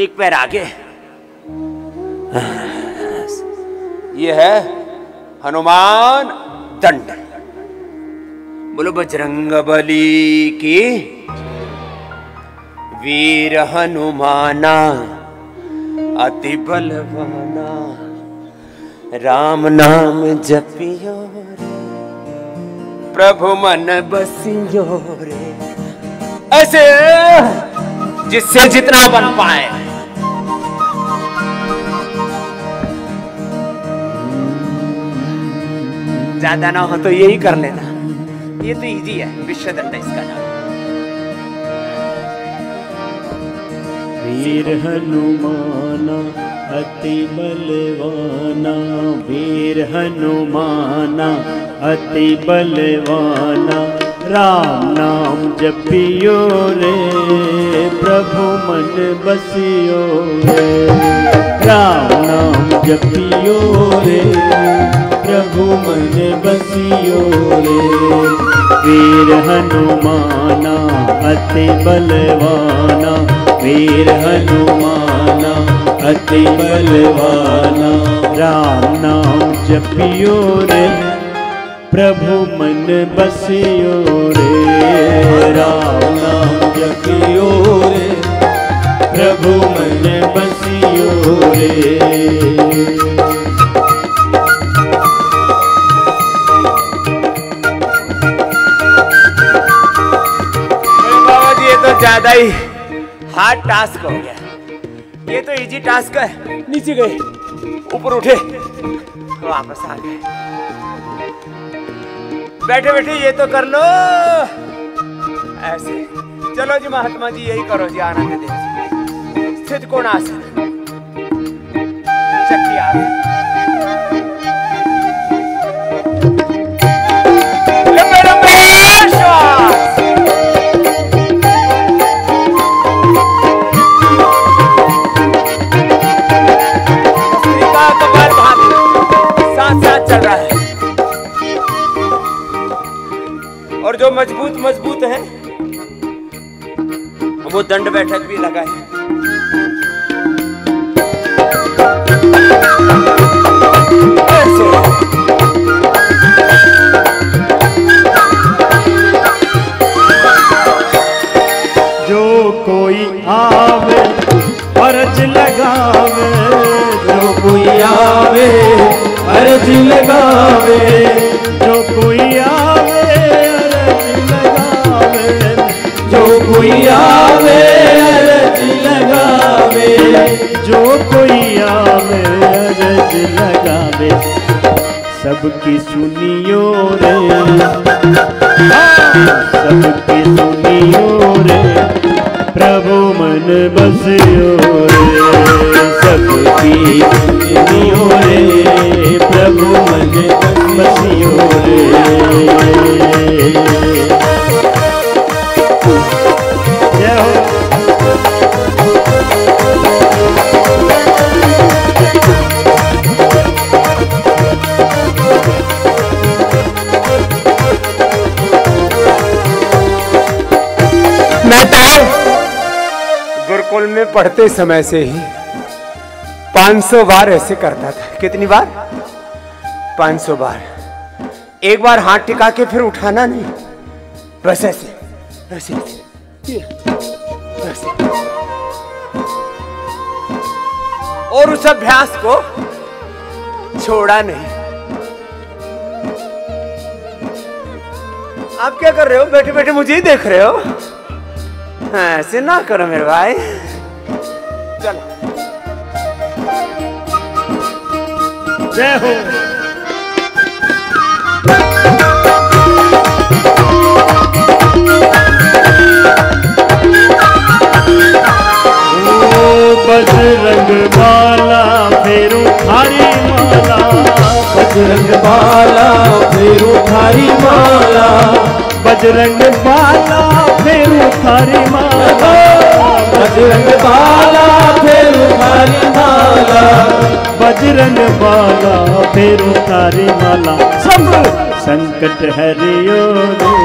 एक पैर आगे। ये है हनुमान दंड। बोलो बजरंगबली की। वीर हनुमाना अति बलवाना, राम नाम जपियो रे, प्रभु मन बसियो रे। ऐसे जिससे जितना बन पाए। ज्यादा ना हो तो यही कर लेना, ये तो इजी है। विश्वदंड इसका नाम। वीर हनुमाना अति बलवाना, वीर हनुमाना अति बलवाना, राम नाम जपियो रे, प्रभु मन बसियो रे। राम नाम जपियो रे, प्रभु मन बसियो रे। वीर हनुमाना अति बलवाना, वीर हनुमाना अति बलवाना, राम नाम जपियो रे, प्रभु मन बसियो रे। राम नाम जपियो रे, प्रभु मन बसियो रे। ज्यादा ही हार्ड टास्क हो गया। ये तो इजी टास्क है। नीचे गए, ऊपर उठे, वापस आ गए। बैठे बैठे ये तो कर लो ऐसे। चलो जी महात्मा जी यही करो जी। आनंद देव जी स्थित कोणासन, चक्की आसन, लंबे लंबे श्वास। चल रहा है। और जो मजबूत मजबूत है वो दंड बैठक भी लगा है। जो कोई आवे अर्ज लगावे, जो कोई आवे अर्ज लगावे, जो कोई आवे अर्ज लगावे, जो कोई आवे अर्ज लगावे, जो कोई आवे अर्ज लगावे, सबकी सुनियो रे, सबकी सुनियो रे, प्रभु मन बसियो रे। सबकी सुनियो रे, प्रभु मन बसियो रे। जय हो। मैं तो गुरुकुल में पढ़ते समय से ही 500 बार ऐसे करता था। कितनी बार? 500 बार। एक बार हाथ टिका के फिर उठाना नहीं, बस ऐसे ऐसे ऐसे। और उस अभ्यास को छोड़ा नहीं। आप क्या कर रहे हो? बैठे बैठे मुझे ही देख रहे हो? ऐसे ना करो मेरे भाई। चलो जय हो। बजरंग बाला फेरू थारी माला, बजरंग बाला फेरू थारी माला, बजरंग बाला फेरू थारी माला, बजरंग बाला फेरू थारी माला, बजरंग बाला फेरू थारी माला। सब संकट हरियो रे,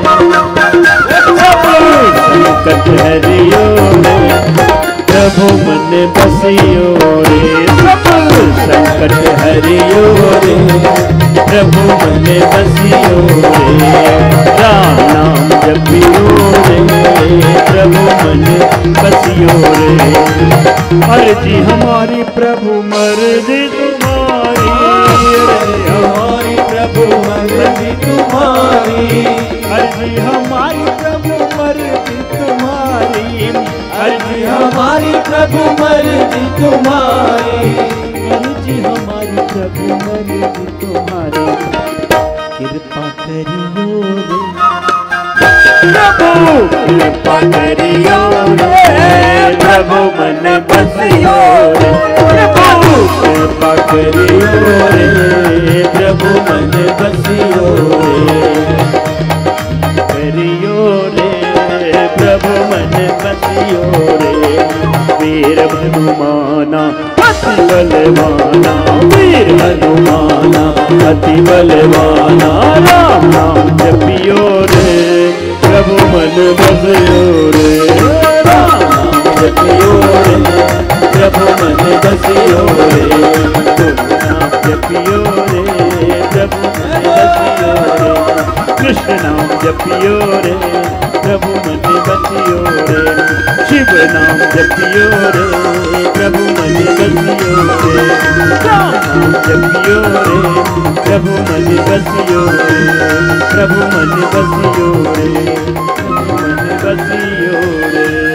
सब संकट हरियो रे, प्रभु मन बस बसियो रे, सब संकट हरियो रे, प्रभु मन बसियो रे, राम नाम जपियो रे, प्रभु मन बसियो रे। अर्जी हमारी प्रभु मर्जी तुम्हारी, हमारी प्रभु मर्जी तुम्हारी, अर्जी हमारी प्रभु मर्जी तुम्हारी, अर्जी हमारी प्रभु मर्जी तुम्हारी, अर्जी हमारी प्रभु मर्जी तुम्हारी, कृपा करियो रे प्रभु, कृपा करियो रे प्रभु मन बसियो रे, प्रभु कृपा करियो रे प्रभु मन बसियो रे, करियो रे प्रभु मन बसियो रे। वीर हनुमाना अति बलवाना, वीर हनुमाना अति बलवाना, राम नाम जपियो रे प्रभु मन बसियो रे, राम नाम जपियो रे प्रभु मन बसियो रे, नाम जपियो रे प्रभु मन बसियो रे, कृष्ण नाम जपियो रे प्रभु मन बसियो रे, शिव नाम जपियो रे प्रभु मन बसियो रे, राम नाम जपियो रे प्रभु मन बसियो रे, प्रभु मन बसियो रे, प्रभु मन बसियो रे।